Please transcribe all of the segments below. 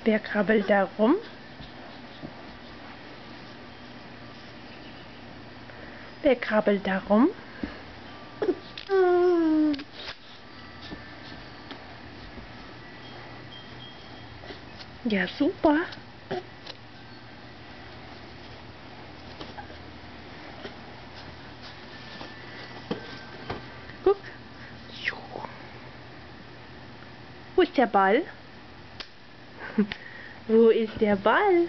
Wer krabbelt da rum? Wer krabbelt da rum? Ja, super. Guck. Wo ist der Ball? Wo ist der Ball?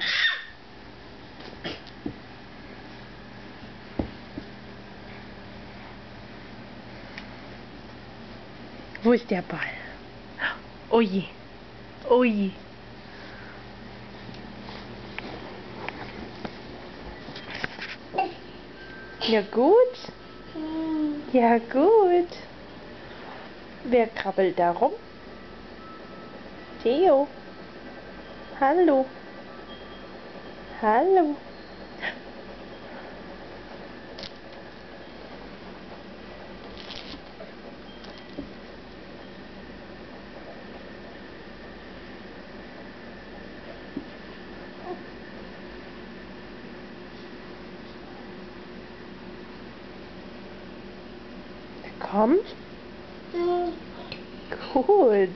Wo ist der Ball? Oh je. Oh je. Ja gut. Ja gut. Wer krabbelt da rum? Theo. Hallo. Hallo. Kommt? Gut.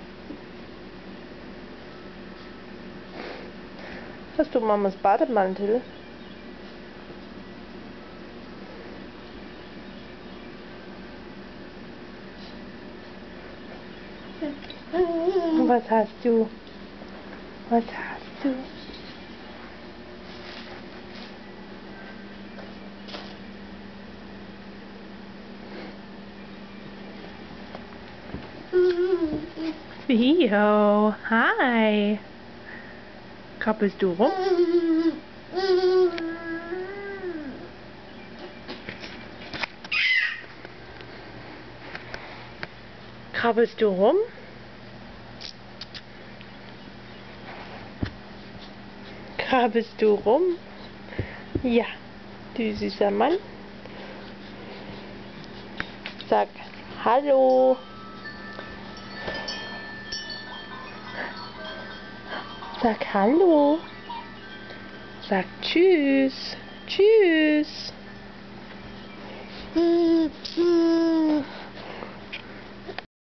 Hast du Mamas Bademantel? Was hast du? Was hast du? Theo, hi. Krabbelst du rum? Krabbelst du rum? Krabbelst du rum? Ja, du süßer Mann. Sag Hallo. Sag Hallo. Sag Tschüss. Tschüss.